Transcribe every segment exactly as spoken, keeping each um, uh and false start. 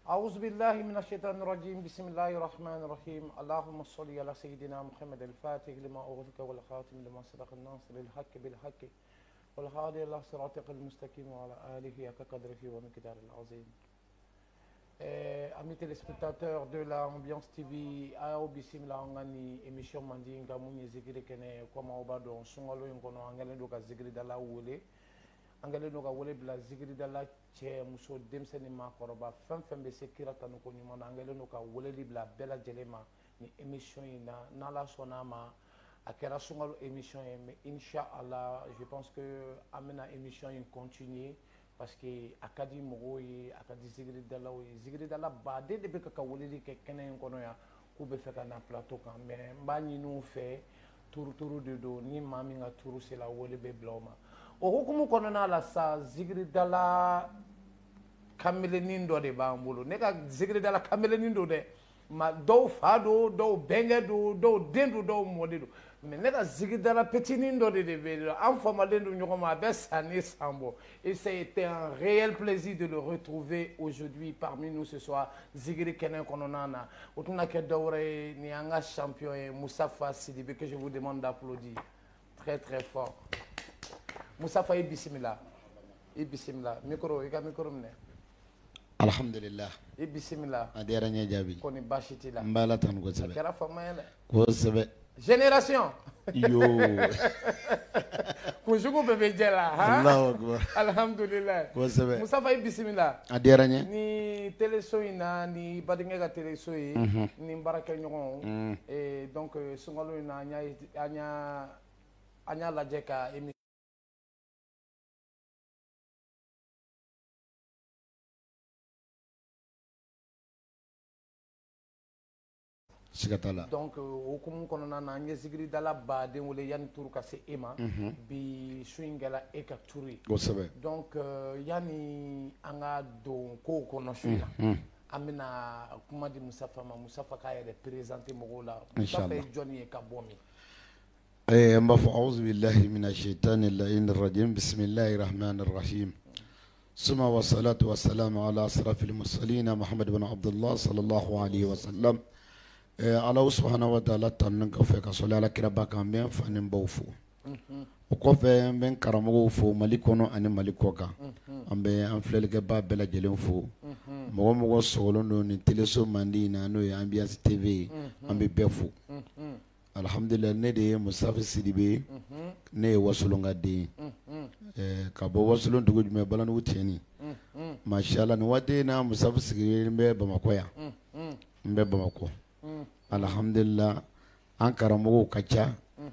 أعوذ بالله من الشيطان الرجيم بسم الله الرحمن الرحيم اللهم صل على سيدنا محمد الفاتح لما أغلق والخاتم لما سبق الناصر الحق بالحق والهادي إلى صراطك المستقيم وعلى آله حق قدره ومقداره العظيم. Eh, amis téléspectateurs de la Ambiance T V, ayo bisimila ngani émission mandi ngamunye zikiri kene kwa maobado sungalo ngono angale ndo ka zikiri dala wole angale ndo ka wole bla zikiri dala che muso demseni ma koroba fem fem be sekira tanu ko nyuma angale ndo ka wole bla bela jelema ni émission ina nala sonama akera sungalo émission mais inshallah je pense que amena émission in continue parce que akadi mogoy akadi zigri dala o zigri dala ba de de be ka wulili ke kenen kono ya ku be fe kana plateau kan mais ba ni nu fe turu turu de do ni mami nga turu c'est la wole be bloma o ko kumu kono na la sa zigri dala kamele nindo de ba mbulu ne ka zigri dala kamele nindo de ma do fado do benge do do dendu do modido mais ne ka zigri dala petit nindo de de be en forme de nyoko ma be sani sambo. Et c'était un réel plaisir de le retrouver aujourd'hui parmi nous ce soir. Zigri Kenen Kononana, Otuna Kedore, Nianga champion et Moussafa Sidibé, que je vous demande d'applaudir très très fort. Moussafa Ibisimila. Ibisimila. Micro, il y a micro. Alhamdulillah. Ibisimila. Adiranya Jabi. Koni Bashitila. Mbala tan ko sebe. Kera famaele. Ko sebe. Génération. Yo. Kujugu bebe jela. Allahu akbar. Alhamdulillah. Ko sebe. Moussafa Ibisimila. Adiranya. Ni téléso ina ni badinga ga téléso yi ni baraka ñogon et donc sungalo ina anya anya anya la jeka émission Sigatala. donc o kumu konona na anya zigri dala ba de wole yan turu ka se ema bi swingela e ka turi Ko sebe. donc yani anga do ko kono shula amina kuma di Moussafa ma Moussafa ka yere présenter mogola Moussafa Johnny ka bomi eh mbafu a'udhu billahi minash shaitani rajim bismillahir rahmanir rahim summa wa salatu wa salam ala asrafil mursalin Muhammad ibn Abdullah sallallahu alayhi wa sallam Allah subhanahu wa ta'ala tan ka fe ka sola ala kira baka men fanin bawfu o ko fe men karamo fo malikono ani malikoka ambe an flel ke ba bela jelen fo mo mo solo no ni teleso mandi na no ya Ambiance T V ambe befo alhamdulillah ne de Moussafa Sidibé ne wasulunga de eh ka bo wasulun dugu me balan wuteni mashallah no wade na Moussafa Sidibé be Bamako ya mbe Bamako alhamdulillah an karamo kacha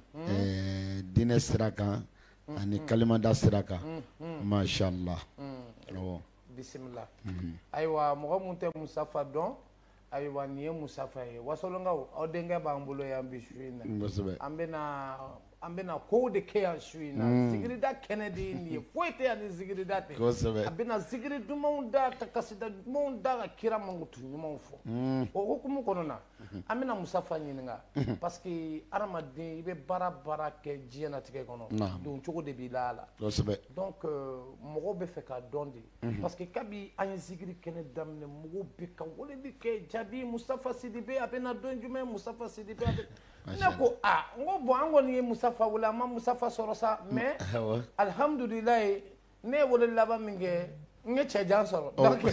eh dine siraka ani kalimanda siraka mashallah oh bismillah aywa mo munte Moussafa don aywa niye Moussafa e wasolonga o denga ba mbulo ya mbishuina ambena ambena ko de ke ya shuina zigiri da Kennedy ni foite ya zigiri da te ambena zigiri dumunda takasida dumunda ka kira mangutu nyuma fo o ko mu konona amena Moussafa nyinga parce que aramaden ibe bara bara ke jiena tike kono don chogo de bilala donc mogo be fe ka dondi parce que kabi an zigiri Kennedy damne mogo be ka wole bi ke jabi Moussafa Sidibé abena donjume Moussafa Sidibé ne ko ah ngo bo ango ni Moussafa wala ma Moussafa sorosa mais alhamdulillah ne wala laba minge nge chejan soro donc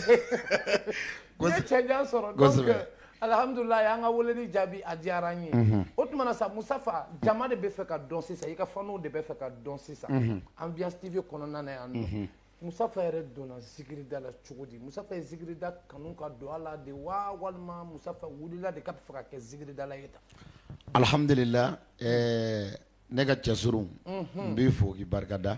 nge chejan soro donc alhamdulillah ya nga wala ni jabi adiarani otuma sa Moussafa jama de be fe ka don sisa yika fano de be fe ka don sisa Ambiance T V kono nana ya ndo Moussafa yɛrɛ donna zigiri da la cogo di Moussafa ye zigiri da kanu ka don ala de wa walima Moussafa wulila de ka fɛ ka kɛ zigiri da la ye tan alhamdulillah eh ne ka cɛsuru n b'i fo k'i barikada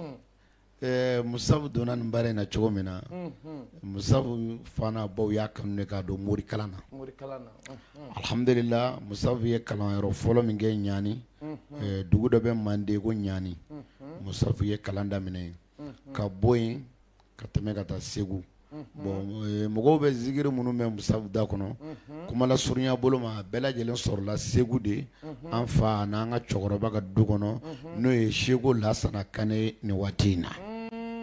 eh Moussafa donna nin baara in na cogo min na Moussafa fana baw y'a kanu ne k'a don mori kalan na mori kalan na alhamdulillah Moussafa ye kalanyɔrɔ fɔlɔ min kɛ Ɲani dugu dɔ bɛ Mande ko Ɲani Moussafa ye kalan daminɛ ka bɔ yen ka tɛmɛ ka taa Segu bon mɔgɔw bɛ zikiri minnu bɛ Moussafa da kɔnɔ kuma la surunya bolo ma bɛɛ lajɛlen sɔrɔla Segu de an fa n'an ka cɛkɔrɔba ka du kɔnɔ n'o ye Seko Lasana Kane ni waati in na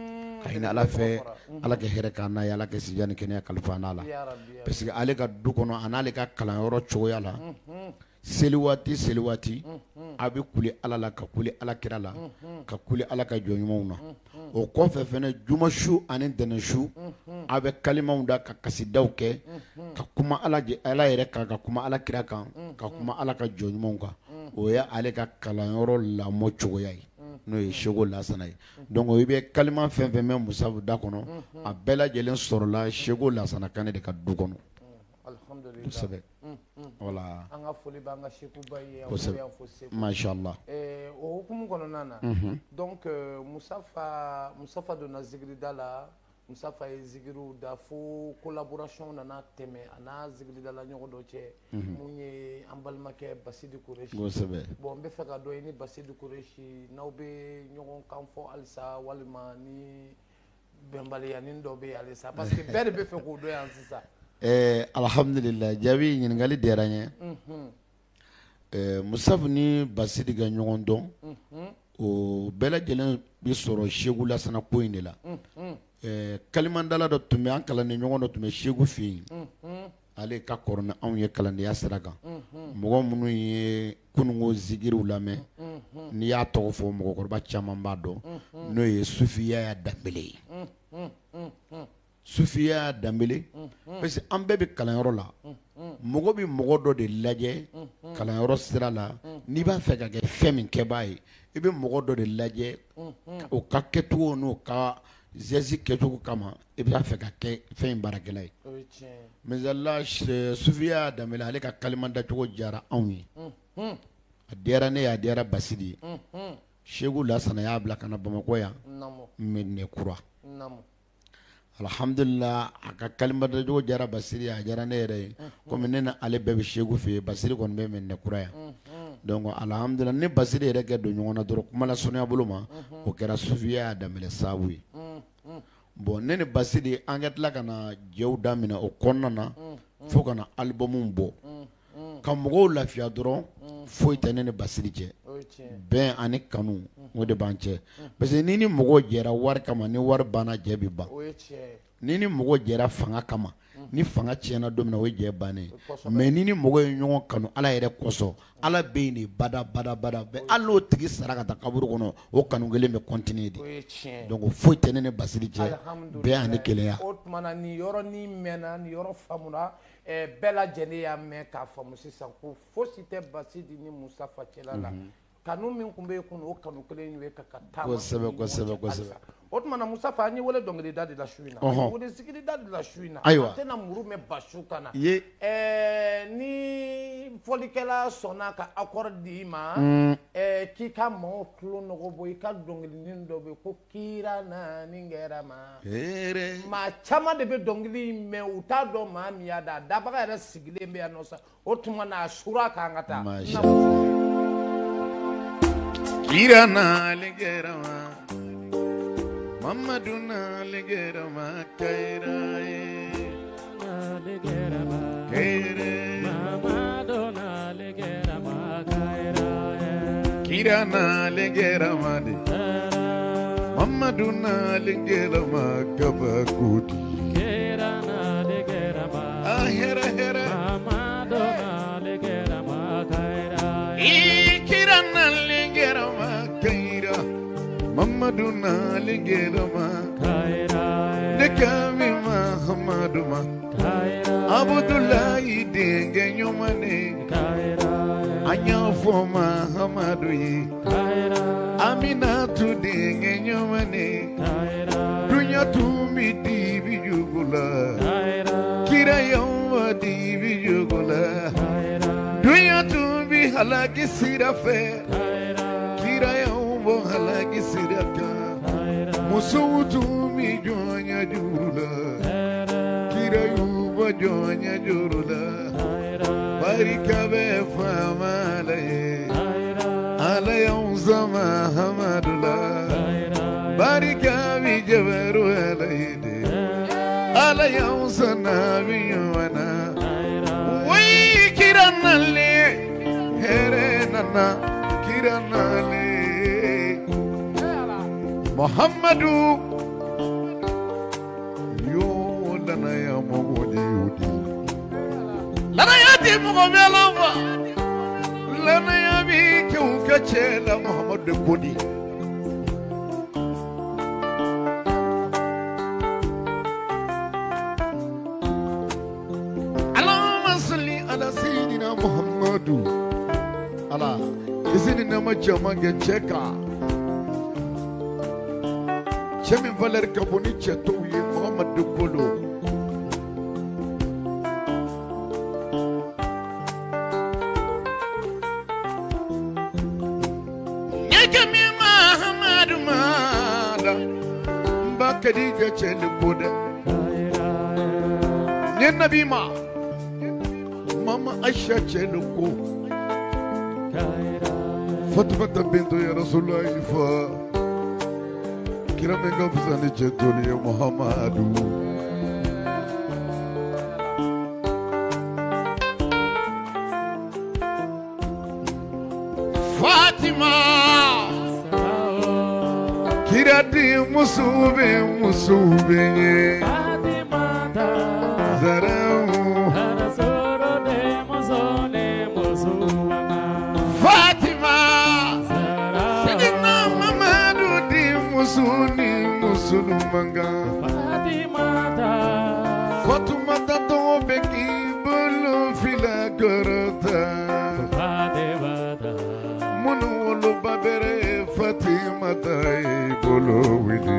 a ɲini ala fɛ ala ka hɛrɛ k'an n'a ye ala ka sija ni kɛnɛya kalifa n'a la parce que ale ka du kɔnɔ a n'ale ka kalanyɔrɔ cogoya la seli waati seli waati a bɛ kule ala la ka kule ala kira la ka kule ala ka jɔn ɲumanw na o kɔfɛ fɛnɛ juma su ani ntɛnɛn su a bɛ kalimaw da ka kasidaw kɛ ka kuma ala ala yɛrɛ kan ka kuma ala kira kan ka kuma ala ka jɔn ɲumanw kan o ye ale ka kalanyɔrɔ lamɔ cogoya ye n'o ye Seko Lasana ye donc i bɛ kalima fɛn fɛn mɛn Musafu da kɔnɔ a bɛɛ lajɛlen sɔrɔla Seko Lasana Kane de ka du kɔnɔ kosɛbɛ voilà an ka foli b'an ka Seku ba ye kosɛbɛ mashallah o hukumu kɔnɔna na donc Musafa Musafa donna zikirida la Musafa ye zikiriw da fo collaboration nana tɛmɛ a n'a zikiridala ɲɔgɔn dɔ cɛ mun ye an balimakɛ Basidi Kureshi kosɛbɛ bon n bɛ fɛ ka dɔn i ni Basidi Kureshi n'aw bɛ ɲɔgɔn kan fɔ halisa walima ni bɛnbaliyanin dɔ bɛ yen halisa parce que bɛɛ de bɛ fɛ k'o dɔn yan sisan. Eh, alhamdulillah jaabi ɲininkali diyara n ye eh, Musafu ni Basidi ka ɲɔgɔn dɔn o bɛɛ lajɛlen bɛ sɔrɔ Seko Lasana ko in de la eh, kalimandala dɔ tun bɛ an kalanden ɲɔgɔn dɔ tun bɛ Seku fɛ yen ale ka kɔrɔ ni anw ye kalandenya sira kan mɔgɔ minnu ye kunungo zikiriw lamɛn n'i y'a tɔgɔ fɔ mɔgɔkɔrɔba caman b'a dɔn n'o ye Sufiya Danbele ye Sufiya Danbele parce que an bɛɛ bɛ kalanyɔrɔ la mɔgɔ bɛ mɔgɔ dɔ de lajɛ kalanyɔrɔ sira la n'i b'a fɛ ka kɛ fɛn min kɛbaa ye i bɛ mɔgɔ dɔ de lajɛ o ka kɛcogo n'o ka zɛzi kɛcogo kama i b'a fɛ ka kɛ fɛn in baarakɛla ye misala Sufiya Danbele ale ka kalima dacogo diyara anw ye a diyara ne ye a diyara Basidi ye Seko Lasana y'a bila ka na Bamakɔ yan Medinɛ Kura alhamdulillah a ka kalima dacogo diyara Basidi a diyara ne yɛrɛ ye komi ne na ale bɛɛ bɛ Seku fɛ yen Basidi kɔni bɛ Medinɛ Kura yan donc alhamdulillah ni Basidi yɛrɛ kɛ don ɲɔgɔn na dɔrɔn kuma la sunuya bolo ma o kɛra Sufiya Danbele sababu ye bon ne ni Basidi an ka tila ka na jɛw daminɛ o kɔnɔna na fo ka na albumu bɔ ka mɔgɔw lafiya dɔrɔn foyi tɛ ne ni Basidi cɛ bɛn ani kanu o de b'an cɛ parce que ni ni mɔgɔw jɛra wari kama ni wari banna jɛ bɛ ban ni ni mɔgɔ jɛra fanga kama ni fanga tiɲɛna don min na o ye jɛ bannen mais ni ni mɔgɔ ye ɲɔgɔn kanu ala yɛrɛ kosɔn ala bɛ yen de bada bada bada bɛɛ hali n'o tigi sara ka taa kaburu kɔnɔ o kanu kelen bɛ continuer de donc foyi tɛ ne ni Basidi cɛ bɛn ani kelenya o tuma na nin yɔrɔ ni mɛnna nin yɔrɔ faamuna bɛɛ lajɛlen y'a mɛn k'a faamu sisan ko fosi tɛ Basidi ni Musafa cɛla la kanu min tun bɛ yen kun o kanu kelen ye ka ka taama kosɛbɛ kosɛbɛ kosɛbɛ o tuma na Musafa an ye wele dɔnkilida de la su in na an ye wele zikirida de la su in na ayiwa an tɛna muru mɛn Basu kan na ye ni fɔlikɛla sɔnna ka accord di ma k'i ka maaw tulo nɔgɔ bɔ i ka dɔnkilinin dɔ bɛ yen ko kira naani kɛra ma maa caman de bɛ dɔnkili in mɛn u t'a dɔn maa min y'a da a dabaga yɛrɛ sigilen bɛ yan nɔ sa o tuma na a sura kan ka taa kira naani kɛra ma Mamadu naani kɛra ma kaira ye naani kɛra ma kaira Mamadu naani kɛra ma kaira ye kira naani kɛra ma de Mamadu naani kɛra ma kabakudi kira naani kɛra ma ahera hera Mamadu naani kɛra ma kaira ye kira naani kɛra ma kaira Mamadu naani kɛra ma kaira ne kami Mahamadu ma kaira Abdullahi denge nyomane kaira anya fo Mahamadu ye kaira Aminatu denge nyomane kaira dunya tumi dibi jugula kaira kira yawa dibi jugula kaira dunya tumi halaki sirafe kaira kira yawa halaki siraka musu tumi jonya jurula kira yuba jonya jurula barika be famale ala yawzama hamadula barika bi jabaru alayde ala yawzana bi wana wai kiranale here nana kiranale Muhammadu mɔgɔ bɛ lafa lanaya bi kɛw ka cɛ la Muhamadu Kodi Allahumma salli ala sayyidina Muhammadu ala isini nama jama kɛ cɛ kan cɛ min valeur ka bon ni cɛ tɔw ye Muhamadu Kolo Khadija chele boda ne nabi ma mama Aisha chele ko Fatima bintu ya Rasulullah fa kirame gafzani chetoli ya Muhammadu Fatima Kirati musube musube Fatima Zarau Harasoro de musone musuma Fatima Sidina Mamadu di musuni musulumanga Fatima Fatima to beki bulu fila garata Fatima Munu lo babere Fatima tai bolo widi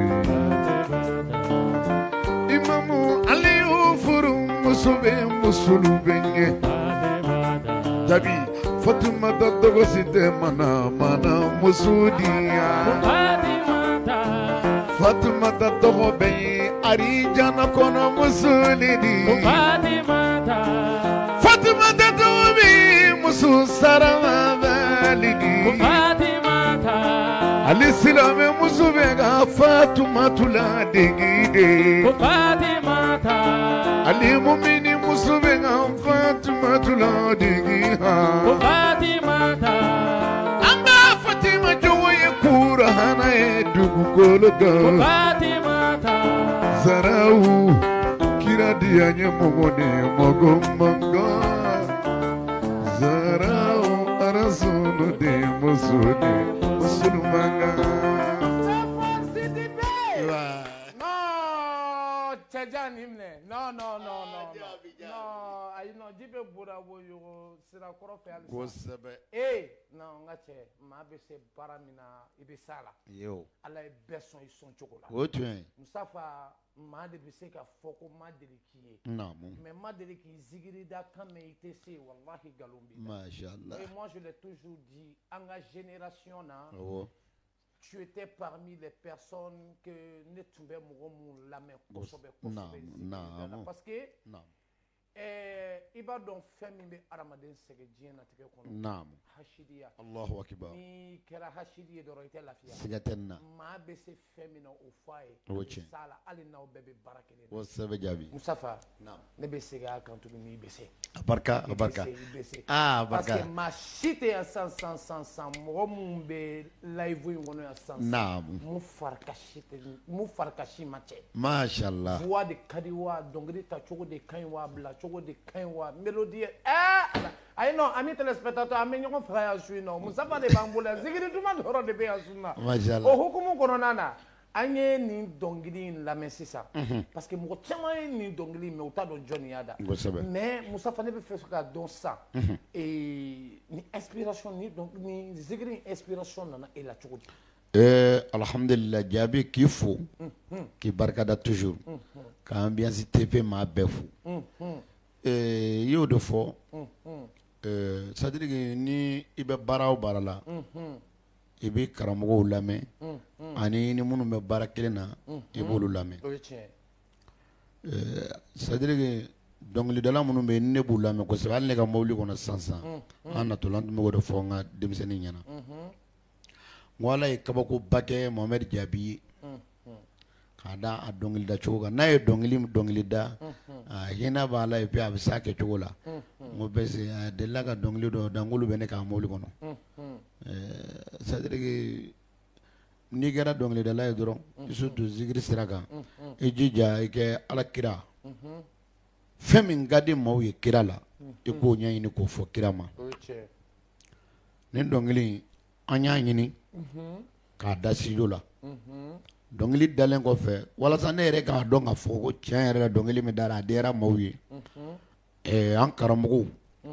Imamu Aliyu furu musube musulubenye Jabi Fatima da dogo site mana mana musudiya Fatima da dogo benye arijana kono musulidi Fatima da dogo benye musu sarama validi Al-Islam musubega Fatima tula degide Fatima ta Ali-Mumini musubega Fatima tula degiha Fatima ta Anga Fatima joye kura hana edugu kologa Fatima ta Zarau kira dianya mogone mogomanga Zarau arasunu de musudi Musulmanga No, Chajan himne. No, no, no, no, no. No, I know Jibe Bura wo yo sira korofe alisa. Gosabe. Eh, no, ngache ma be se baramina ibisala. Yo. Ala e beson ison chokola. Otwen. Mustafa ma de be se ka foko ma de kiye. Namu. Mais ma de ki zigiri da kame ite se wallahi galumbi. Mashallah. Et moi je l'ai toujours dit, en la génération na. Oh. Tu étais parmi les personnes que ne tombait mon la main parce que il va donc faire mes aramaden segedien na tike kono naam hashidiya Allahu akbar ni kera hashidi do roite lafiya sigatenna ma be se femina o faye sala alina o bebe barakele o sebe jabi Mustafa naam ne be sega kantu ni be se barka barka ah barka parce que ma chite ya sans sans sans sans mo mumbe live ngono ya sans naam mu farka chite mu farka shi mache mashallah voix de kadiwa dongri ta chogo de kanwa bla chogo de kanwa mélodie eh ay non ami téléspectateur ami ñoko frère suis non Mustafa de bambula zigiri tuma doro de be asuna mashallah o hukumu kono nana anye ni dongili la mesisa parce que mo tama ni dongili me uta do Johnny Yada mais Mustafa ne be faire ça dans ça et ni inspiration ni donc ni zigiri inspiration nana et la chogo Euh, alhamdulillah jabi qu'il faut qui barkada toujours quand ambiance T V ma befu euh yo de fo euh ça veut dire que ni ibe bara o bara la ibe karamogo lame ani ni munu be bara kelena ibolu lame euh ça veut dire que donc le dala munu be ne bu lame ko se balle ka mawli kono sansan an atolant mo do fo nga demseni nyana wala e kabako bake Mohamed Jabi kada a dongili da choga na e dongili dongili da hina bala e pia bisa ke chola mo bese de la ka dongili do dangulu bene ka moli kono euh ça dire que ni gara dongili da la e doron surtout zikri siraga e jija e ke ala kira femin gadi mo ye kira la i k'o ɲɛɲini k'o fɔ kira ma nin dɔnkili an y'a ɲini k'a da studio la dɔnkili dalen kɔfɛ walasa ne yɛrɛ k'a dɔn k'a fɔ ko tiɲɛ yɛrɛ la dɔnkili min dara a diyara maaw ye an karamɔgɔw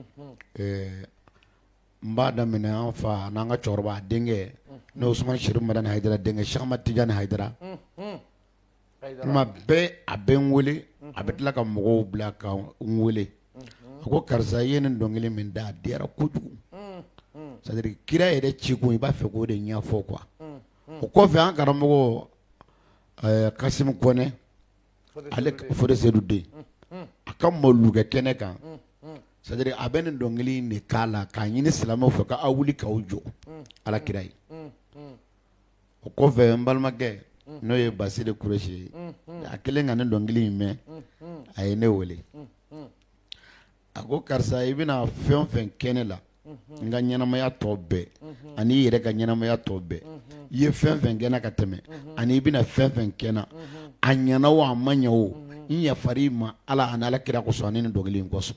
n b'a daminɛ an fa n'an ka cɛkɔrɔba a denkɛ n'o Usumani Sɛrifu Madani Hayidara denkɛ Cheikh Ahmad Tijani Hayidara kuma bɛɛ a bɛ n wele a bɛ tila ka mɔgɔw bila ka n wele a ko karisa i ye nin dɔnkili min da a diyara kojugu c'est à dire kira yɛrɛ cikun i b'a fɛ k'o de ɲɛfɔ quoi o kɔfɛ an karamɔgɔ Kasimu Kɔnɛ ale Fode Seydou den a ka malukɛ kɛnɛ kan c'est à dire a bɛ nin dɔnkili in de k'a la k'a ɲini silamɛw fɛ k'aw wuli k'aw jɔ ala kira ye o kɔfɛ n balimakɛ n'o ye Basiri Kuresi ye a kɛlen ka nin dɔnkili in mɛn a ye ne wele a ko karisa i bɛna fɛn o fɛn kɛ ne la n ka ɲɛnamaya tɔ bɛɛ ani i yɛrɛ ka ɲɛnamaya tɔ bɛɛ i ye fɛn fɛn kɛ n na ka tɛmɛ ani i bɛna fɛn fɛn kɛ n na a ɲɛna o a ma ɲɛ o n yafar'i ma ala ani ala kira kosɔn ani nin dɔnkili in kosɔn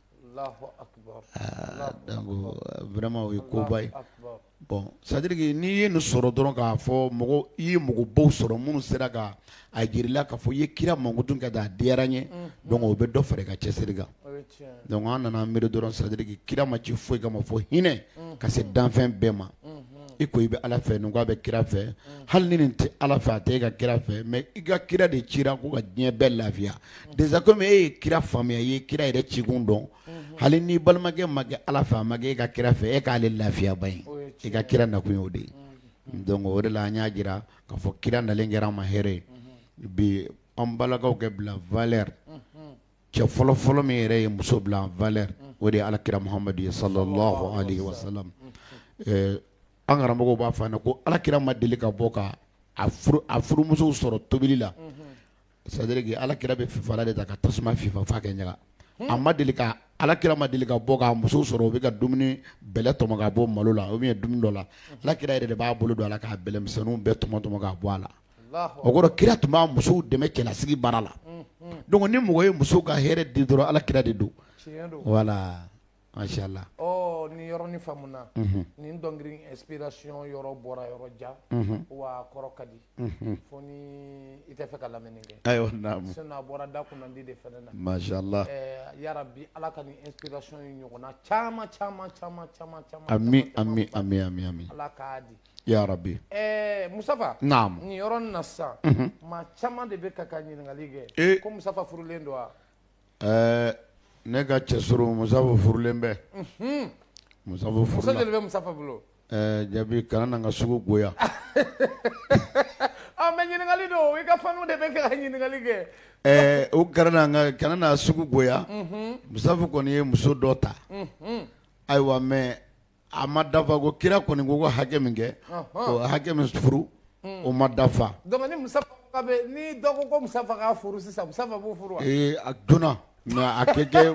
donc vraiment o ye koba ye bon c'est à dire que n'i ye nin sɔrɔ dɔrɔn k'a fɔ mɔgɔ i ye mɔgɔbaw sɔrɔ minnu sera ka a jirila k'a fɔ i ye kira mankutun kɛ a diyara n ye donc o bɛ dɔ fara i ka cɛsiri kan donc an nana miiri dɔrɔn c'est à dire que kira ma ci foyi kama fɔ hinɛ ka se danfɛn bɛɛ ma i ko i bɛ ala fɛ nin ko a bɛ kira fɛ hali ni nin tɛ ala fɛ a tɛ e ka kira fɛ mais i ka kira de cira ko ka diɲɛ bɛɛ lafiya déjà comme e ye kira faamuya i ye kira yɛrɛ cikun dɔn hali ni balimakɛ ma kɛ ala fɛ a ma kɛ e ka kira fɛ e k'ale lafiya ba ye i ka kira nakun ye o de ye donc o de la an y'a jira k'a fɔ kira nalen kɛra an ma hɛrɛ ye bi an balakaw kɛ bila valeur cɛ fɔlɔ fɔlɔ min yɛrɛ ye muso bila valeur o de ye alakira Muhamadu ye sallallahu alaihi wa sallam an karamɔgɔw b'a fɔ an ko alakira ma deli ka bɔ ka a furumusow sɔrɔ tobili la c'est à dire que alakira bɛ fifala de ta ka tasuma fifa f'a kɛ ɲaga a ma deli ka alakira ma deli ka bɔ ka musow sɔrɔ u bɛ ka dumuni bɛlɛ tɔmɔ ka bɔ malo la ou bien dumuni dɔ la alakira yɛrɛ de b'a bolo don a la k'a bɛlɛmisɛnninw bɛɛ tɔmɔ tɔmɔ ka bɔ a la o kɔrɔ kira tun b'a musow dɛmɛ cɛlasigi baara la donc ni mɔgɔ ye musow ka hɛrɛ di dɔrɔn alakira de don voilà mashallah oh ni yɔrɔ ni faamuna ni dɔnkili inspiration yɔrɔ bɔra yɔrɔ ja wa kɔrɔ ka di fo ni i tɛ fɛ ka lamɛnni kɛ ayiwa naamu sinon a bɔra da kunnandi de fɛnɛ na mashallah yarabi ala ka ni inspiration yi ɲɔgɔnna caman caman caman caman caman ami ami ami ami ami ala k'a di ya rabbi Musafa naam ni yɔrɔ na sisan maa caman de bɛ ka ka ɲininkali kɛ ko Musafa furulen don wa ne ka cɛsuru Musafa furulen bɛ Musafa furula muso joli bɛ Musafa bolo jabi kana na n ka sugu goya mais ɲininkali don i ka fanu de bɛ ka ɲininkali kɛ o kana na kana na sugu goya Musafa kɔni ye muso dɔ ta ayiwa mais a ma dafa ko kira kɔni ko ko hakɛ min kɛ o hakɛ min furu o ma dafa donc ni Musafa ka bɛ ni dɔ ko ko Musafa ka furu sisan Musafa b'o furu wa ee a donna mais a kɛ kɛ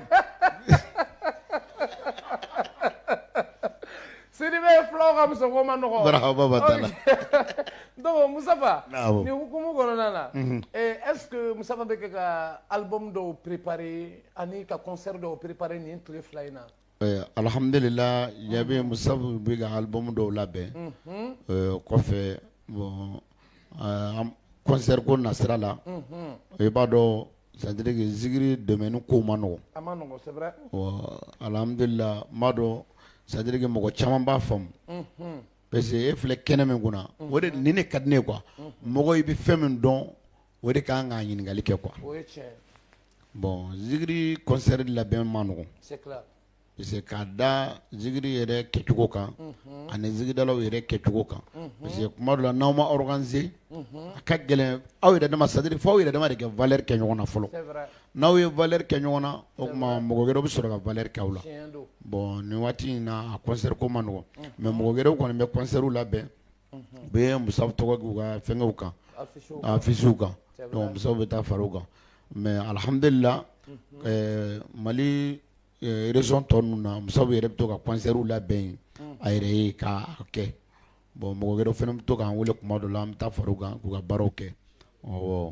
Sidi bɛ fulaw ka muso ko ma nɔgɔ barahaba batala donc Musafa ni hukumu kɔnɔna na est-ce que Musafa bɛ kɛ ka album dɔw préparer ani ka concert dɔw préparer nin tile fila in na alhamdulillah jabi Musafa bɛ ka album dɔw labɛn kɔfɛ bon concert ko nasira la i b'a dɔn c'est à dire que zikiri domaine ko ma nɔgɔ a ma nɔgɔ c'est vrai alhamdulillah m'a dɔn c'est à dire que mɔgɔ caman b'a faamu parce que e filɛ kɛnɛ min kunna o de ni ne ka di ne ye quoi mɔgɔ i bɛ fɛn min dɔn o de kan k'a ɲininkali kɛ quoi o ye tiɲɛ bon zikiri concert labɛn ma nɔgɔ c'est clair parce que k'a da zikiri yɛrɛ kɛcogo kan ani zikidalaw yɛrɛ kɛcogo kan parce que kuma dɔ la n'aw ma organiser a ka gɛlɛn aw yɛrɛ dama c'est à dire fo aw yɛrɛ dama de kɛ valeur kɛ ɲɔgɔn na fɔlɔ n'aw ye valeur kɛ ɲɔgɔn na o tuma mɔgɔ wɛrɛw bɛ sɔrɔ ka valeur kɛ aw la bon nin waati in na a concert ko ma nɔgɔ mais mɔgɔ wɛrɛw kɔni bɛ concertw labɛn u bɛ Musafa tɔgɔ k'u ka fɛngɛw kan affiches kan donc Musafa bɛ taa fara u kan mais alhamdulillah Mali région tɔ ninnu na Musafa yɛrɛ bɛ to ka concert labɛn a yɛrɛ ye k'a kɛ bon mɔgɔ wɛrɛw fana bɛ to k'an wele kuma dɔ la an bɛ taa fara u kan k'u ka baaraw kɛ awɔ.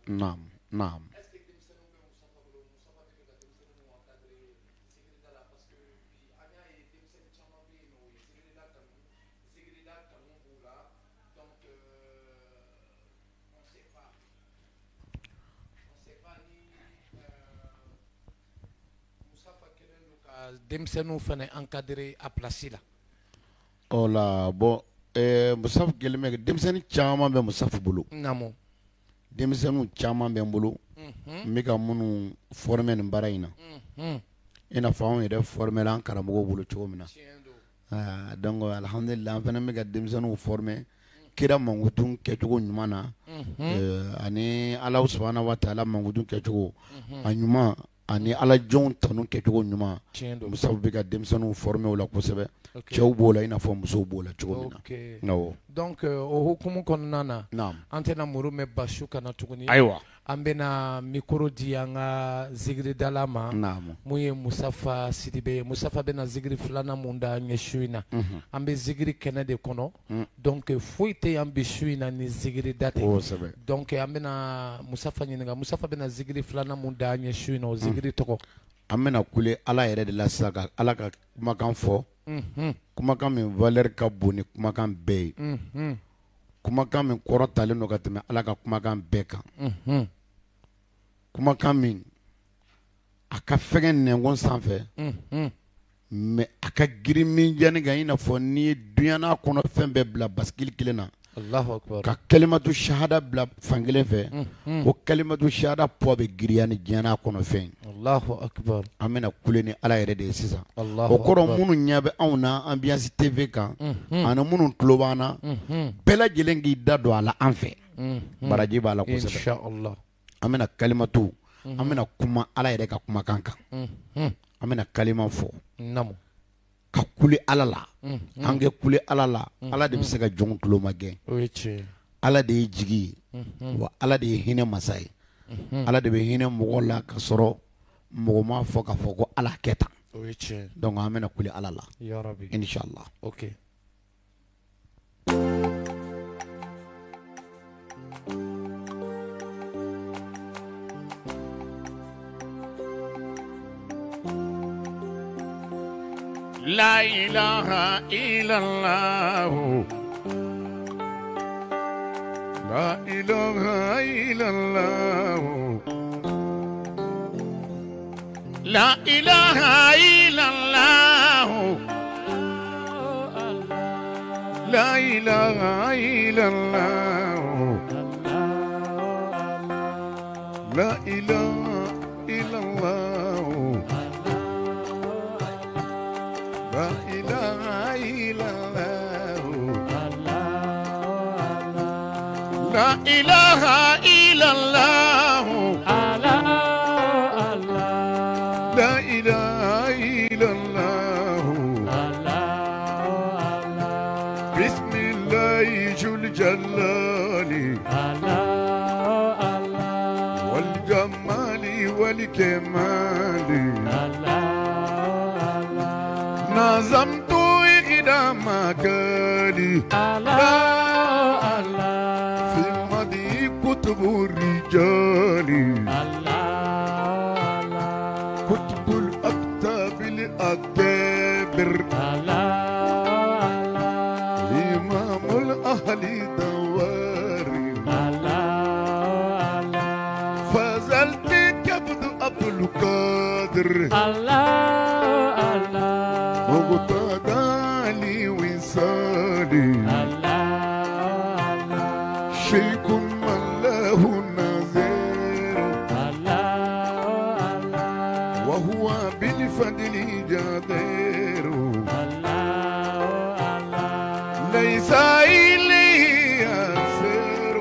naam naam denmisɛnninw fana encadrer a place la. o la bon eh, musafu kelen bɛ denmisɛnnin caman bɛ musafu bolo. naamu. denmisɛnninw caman bɛ n bolo. n bɛ ka minnu former nin baara in na. i n'a fɔ anw yɛrɛ former la an karamɔgɔw bolo cogo min na. ah donc alhamdulilah an fana bɛ ka denmisɛnninw former kira mankutun kɛcogo ɲuman na. ani Alahu subahanahu wa taala mankutun kɛcogo a ɲuman. ani ala jɔnw tanu kɛcogo ɲuman musafu bɛ ka denmisɛnninw former o la kosɛbɛ cɛw b'o la i n'a fɔ musow b'o la cogo min na. donc o hukumu kɔnɔna na an tɛna muru mɛn Basu kana tuguni. ayiwa an bɛna mikoro di an ka zikiridala ma mun ye Musafa Sidibe ye. Musafa bɛna zikiri filanan mun da ɲɛ su in na an bɛ zikiri kɛnɛ de kɔnɔ donc foyi tɛ yan bi su in na ni zikirida tɛ donc an bɛna Musafa ɲininka Musafa bɛna zikiri filanan mun da ɲɛ su in na o zikiri tɔgɔ. an bɛna kule ala yɛrɛ de la sisan ka ala ka kumakan fɔ kumakan min valeur ka bon ni kumakan bɛɛ ye kumakan min kɔrɔ talen don ka tɛmɛ ala ka kumakan bɛɛ kan kumakan min a ka fɛngɛ nɛnkun sanfɛ mais a ka girin min jani kan i n'a fɔ n'i ye duɲa n'a kɔnɔ fɛn bɛɛ bila basikili kelen na ka kalimatu shahada bila fan kelen fɛ o kalimatu shahada poids bɛ giriya ni diɲɛ n'a kɔnɔ fɛn an bɛna kule ni ala yɛrɛ de ye sisan o kɔrɔ minnu ɲɛ bɛ anw na ambiance T V kan ani minnu tulo b'an na bɛɛ lajɛlen k'i da don a la an fɛ baraji b'a la kosɛbɛ an bɛna kalimatu an bɛna kuma ala yɛrɛ ka kumakan kan an bɛna kalima fɔ ka kule ala la an kɛ kule ala la ala de bɛ se ka jɔn tulo ma gɛn ala de ye jigi ye wa ala de ye hinɛ masa ye ala de bɛ hinɛ mɔgɔ la ka sɔrɔ mɔgɔ ma fɔ k'a fɔ ko ala kɛ tan donc an bɛna kule ala la inshallah. okay. La ilaha illallah La ilaha illallah La ilaha illallah La ilaha illallah La ilaha illallah La ilaha illallah La ilaha illallah La ilaha illallah Bismillahi Jul Jalali Wal Jamali Wal Kemali نظمت إقدامك لي في مضي كتب الرجال كتب الأكتاب الأكابر إمام الأهل دواري فزلت كبد أبو القادر مغتدى لي وصالي شيخ من له نظير وهو بالفضل جدير ليس إليه يسير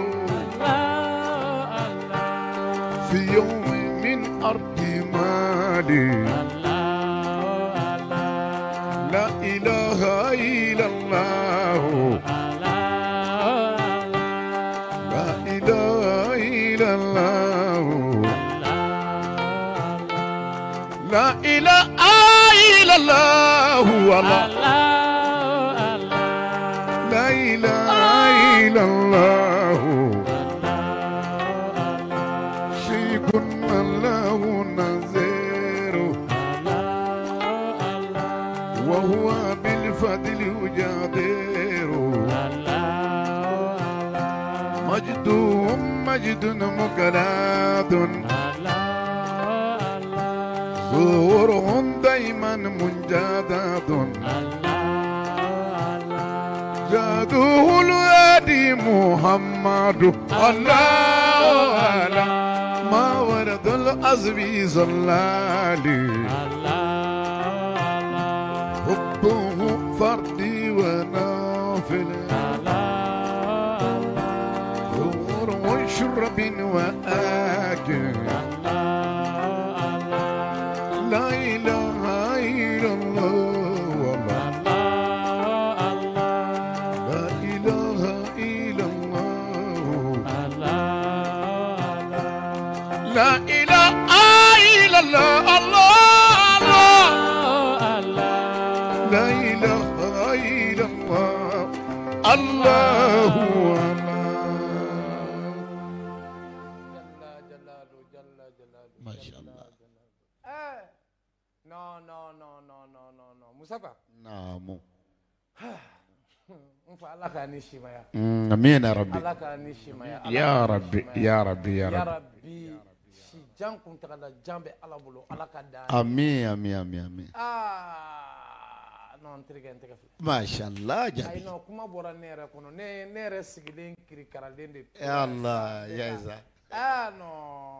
في يوم من أرض مالي لا إله إلا الله لا إله إلا الله لا إله إلا الله لا إله إلا الله وهو بالفضل يجادر مجدهم مجد مكلاد ظهورهم دايما منجدد جاده الوادي محمد الله على ما ورد الأزبي صلالي حبه فردي ونافل ظهور وشرب وآكل لا إله إلا الله والله لا إله إلا الله لا إله إلا الله الله لا إله إلا الله الله ما شاء الله. No, no, no, no, no, no, no. Mustafa. نعم. Mfa Allah ka ni shimaya. آمين يا ربي. Allah ka ni shimaya. يا ربي يا ربي يا Ya ربي. Rabbi. Si jan kun tagala jambe Allah bolo Allah ka da. آمين آمين آمين آمين. Ah, non triga ntega fi. ما شاء الله Ay جميل. no kuma bora nere kono ne nere sigilen kiri karalen de. يا الله يا إذا. Ah no.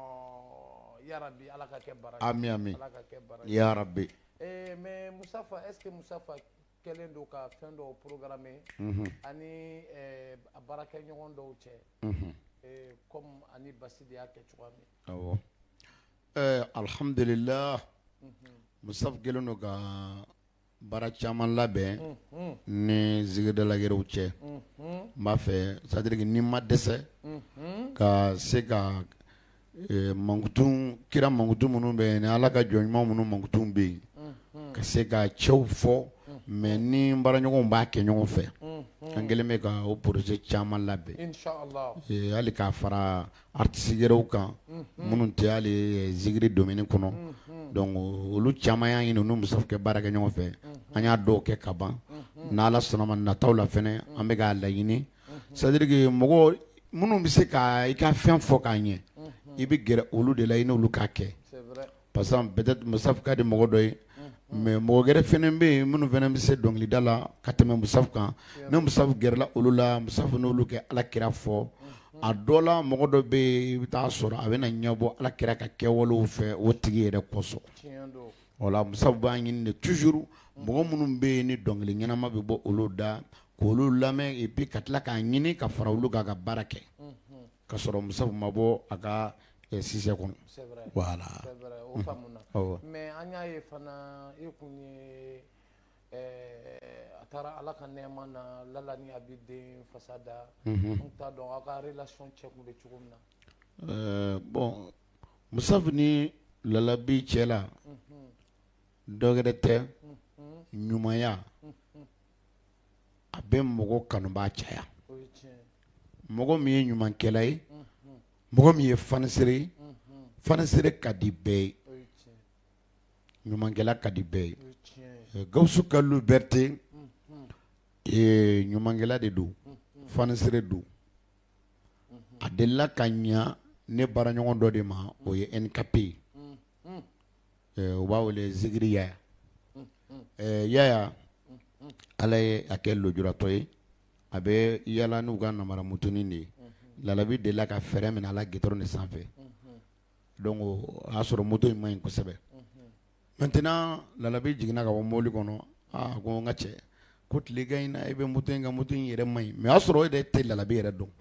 Ya Rabbi Allah ka ke baraka. آمين آمين. Allah ka ke baraka. يا ربي. Eh, mais Moussafa, est-ce que Moussafa kelen do ka fɛn dɔw programme ani eh, a baarakɛɲɔgɔn dɔw cɛ eh, comme ani Basi de y'a kɛ cogoya min. awɔ ɛɛ alhamdulilah Musafa kɛlen do ka baara caman labɛn ni zigidalagɛrɛw cɛ n b'a fɛ c'est à dire que ni ma dɛsɛ ka se ka eh, mankutun kira mankutun minnu bɛ yen ni ala ka jɔnɲuman minnu mankutun bɛ yen ka se ka cɛw fɔ mais ni baaraɲɔgɔnw b'a kɛ ɲɔgɔn fɛ an kɛlen bɛ ka o projet caman labɛn Inch'Allah. eh, hali k'a fara artiste wɛrɛw kan minnu tɛ hali eh, zigiri domaine kɔnɔ donc olu caman y'a ɲini olu Musafa kɛ baara kɛ ɲɔgɔn fɛ an y'a dɔw kɛ ka ban n'ala sɔnna ma nataw la fɛnɛ an bɛ k'a laɲini c'est à dire que mɔgɔ minnu bɛ se ka i ka fɛn fɔ k'a ɲɛ i bɛ gɛrɛ olu de la i n'olu k'a kɛ C'est vrai. parce que peut-être Musafa ka di mɔgɔ dɔ ye mais mɔgɔ wɛrɛ fɛnɛ bɛ yen minnu fɛnɛ bɛ se dɔnkilida la ka tɛmɛ Musafa kan ne Musafa gɛrɛla olu la Musafa n'olu kɛ ala kira fɔ a dɔ la mɔgɔ dɔ bɛ yen i bɛ taa sɔrɔ a bɛna ɲɛbɔ ala kira ka kɛwalew fɛ o tigi yɛrɛ kɔsɔn Tiɲɛ don. wala Musafa b'a ɲini de toujours mɔgɔ minnu bɛ yen ni dɔnkili ɲɛnama bɛ bɔ olu da k'olu lamɛn et puis ka tila k'a ɲini ka fara olu kan ka baara kɛ ka sɔrɔ Musafa ma bɔ a ka sisɛ kɔnɔ. C'est vrai. Voilà. C'est vrai. O faamuna. Awɔ. Mais an y'a ye fana i kun ye eh, a taara ala ka nɛɛma na Lala ni Abi den fasada. N t'a dɔn aw ka relation cɛ kun bɛ cogo min na. Euh, bon Musafa ni Lala bi cɛ la dɔ wɛrɛ tɛ ɲumanya a bɛ mɔgɔ kanubaa caya O ye tiɲɛ ye. mɔgɔ min ye ɲumankɛla ye mɔgɔ min ye fanisere ye fanisere ka di bɛɛ ye O ye tiɲɛ ye. ɲumankɛla ka di bɛɛ ye O ye tiɲɛ ye. Eh, Gawusu Kalilu Berete eh, ɲumankɛla de don fanisere don a delila ka ɲa ne baaraɲɔgɔn dɔ de ma o ye N K P ye eh, u b'a wele Zigiri Yaya eh, Yaya ala ye a kɛ lujuratɔ ye a bɛ yala n'u ka namaramutunin de ye Lalabi delila ka fɛɛrɛ minɛ a la gitɔrɔn de sanfɛ donc o y'a sɔrɔ moto in ma ɲi kosɛbɛ maintenant Lalabi jiginna ka bɔ mobili kɔnɔ aa ko n ka cɛ ko tilegan in na i bɛ moto in kan moto in yɛrɛ ma ɲi mais o y'a sɔrɔ o yɛrɛ tɛ Lalabi yɛrɛ dɔn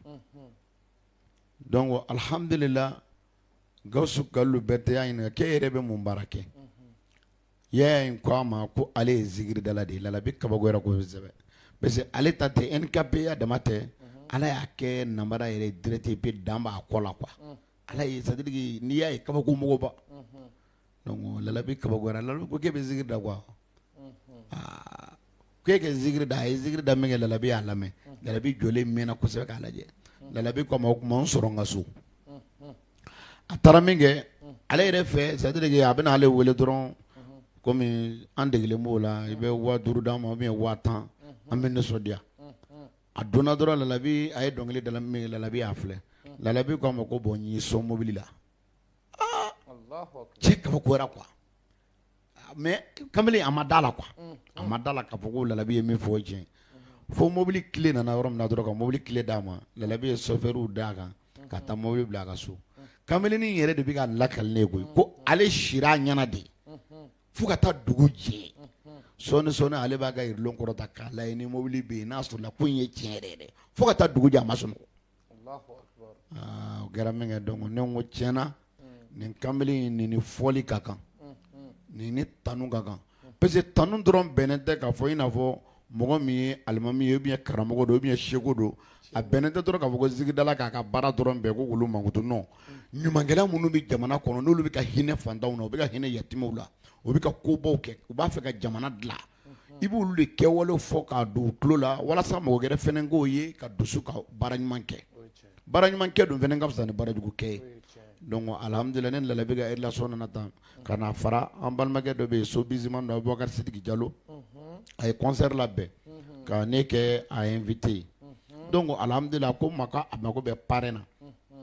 donc alhamdulillah Gawusu Kalilu Berete y'a ɲininka k'e yɛrɛ bɛ mun baara kɛ Yaya in ko a ma ko ale ye zigiridala de ye Lalabi kabakoyara kosɛbɛ parce que ale ta tɛ N K P ya dama tɛ ala y'a kɛ namara yɛrɛ direct et puis dan b'a kɔ la quoi ala ye c'est à dire que n'i y'a ye kabako mɔgɔ ba donc Lalabi kabakoyara Lalabi ko k'e bɛ zigiri da quoi aa k'e ka zigiri da a ye zigiri da min kɛ Lalabi y'a lamɛn Lalabi jɔlen mɛnna kosɛbɛ k'a lajɛ Lalabi ko a ma o tuma n sɔrɔ n ka so a taara min kɛ ale yɛrɛ fɛ c'est à dire que a bɛna ale wele dɔrɔn komi an degelen b'o la i bɛ waa duuru d'an ma ubiyɛn waa tan an bɛ nisɔndiya a donna dɔrɔn Lalabi a ye dɔnkili da min Lalabi y'a filɛ Lalabi k'a ma ko bon n y'i sɔn mobili la cɛ kabakoyara quoi mais kamalen a ma da la quoi a ma da la k'a fɔ ko Lalabi ye min fɔ o ye tiɲɛ fo mobili clé nana yɔrɔ min na dɔrɔn ka mobili clé d'a ma Lalabi ye chauffeur d'a kan ka taa mobili bila a ka so kamalenin yɛrɛ de bɛ ka lakali ne koyi ko ale sira a ɲɛna de fo ka taa dugu jɛ sɔɔni sɔɔni ale b'a ka yirilen kɔrɔta k'a lajɛ ni mobili bɛ yen n'a sɔrɔla ko in ye tiɲɛ yɛrɛ yɛrɛ fo ka taa dugu jɛ a ma sunɔgɔ aa o kɛra min kɛ donc ne ko tiɲɛna nin kamalen in nin ni fɔli ka kan nin ni tanu ka kan parce que tanu dɔrɔn bɛnnen tɛ k'a fɔ i n'a fɔ mɔgɔ min ye alimami ye ou bien karamɔgɔ don ou bien seko don a bɛnnen tɛ dɔrɔn k'a fɔ ko zikidala k'a ka baara dɔrɔn bɛɛ ko k'olu mankutu non ɲumankɛla minnu bɛ jamana kɔnɔ n'olu bɛ ka hinɛ fantanw na u bɛ ka hinɛ yatimɛw la u bɛ ka kobaw kɛ u b'a fɛ ka jamana dilan i b'olu de kɛwale fɔ k'a don u tulo la walasa mɔgɔ wɛrɛ fɛnɛ k'o ye ka dusu ka baara ɲuman kɛ baara ɲuman kɛ dun fɛnɛ ka fisa ni baara jugu kɛ ye donc alhamdulilayi ne Lalabi ka relation nana tan ka na fara an balimakɛ dɔ bɛ yen so biziman dɔ Abubakar Sidiki Jalo a ye concert labɛn ka ne kɛ a invité donc alhamdulilayi ko ma ko a mako bɛ parrain na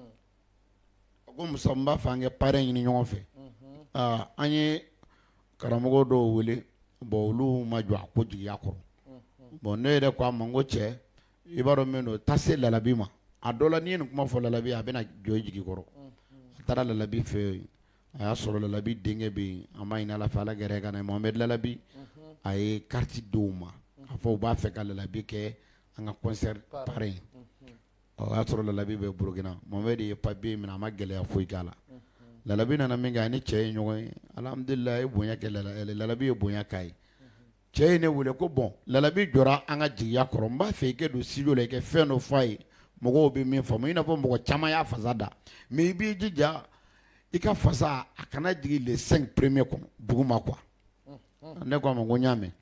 ko Musa n b'a fɛ an kɛ parrain ɲini ɲɔgɔn fɛ aa an ye karamɔgɔ dɔw wele bon olu ma jɔ a ko jigiya kɔrɔ bon ne yɛrɛ ko a ma n ko cɛ i b'a dɔn min don taa se Lalabi ma a dɔ la n'i ye nin kuma fɔ Lalabi a bɛna jɔ i jigi kɔrɔ a taara Lalabi fɛ yen a y'a sɔrɔ Lalabi denkɛ bɛ yen an b'a ɲini Ala fɛ Ala gɛrɛ ka na Mohamed Lalabi a ye carte d'o ma a fɔ u b'a fɛ ka Lalabi kɛ an ka concert parrain o y'a sɔrɔ Lalabi bɛ Burukina Mohamed ye papier minɛ a ma gɛlɛya foyi k'a la Lalabi nana min kɛ a ni cɛ ye ɲɔgɔn ye alhamdulilayi a ye bonya kɛ Lalabi ye bonya k'a ye cɛ ye ne wele ko bon Lalabi jɔra an ka jigiya kɔrɔ n b'a fɛ i kɛ don studio la i kɛ fɛn dɔ f'a ye mɔgɔw bɛ min faamu i n'a fɔ mɔgɔ caman y'a fasa da mais i b'i jija i ka fasa a kana jigin les cinq premiers kɔnɔ duguma quoi ne ko a ma ko n y'a mɛn